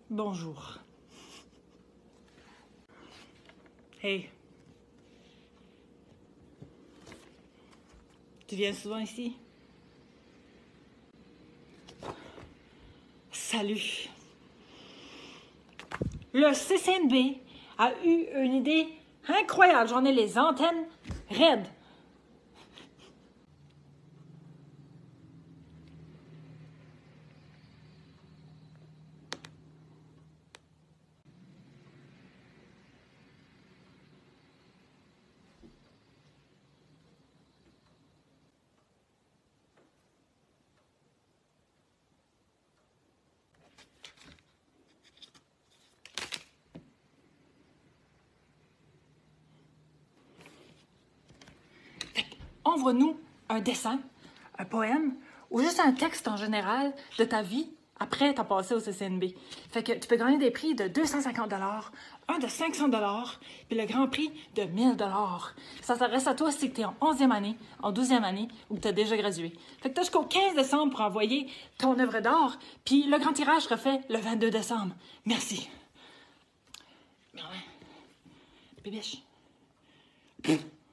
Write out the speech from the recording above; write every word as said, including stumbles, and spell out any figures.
Bonjour. Hey. Tu viens souvent ici? Salut. Le C C N B a eu une idée incroyable. J'en ai les antennes raides. Envoie-nous un dessin, un poème ou juste un texte en général de ta vie après t'as passé au C C N B. Fait que tu peux gagner des prix de deux cent cinquante dollars, un de cinq cents dollars, puis le grand prix de mille dollars. Ça s'adresse à toi si tu es en onzième année, en douzième année ou que tu as déjà gradué. Fait que tu as jusqu'au quinze décembre pour envoyer ton œuvre d'art, puis le grand tirage sera fait le vingt-deux décembre. Merci. Mais ouais. Bébiche.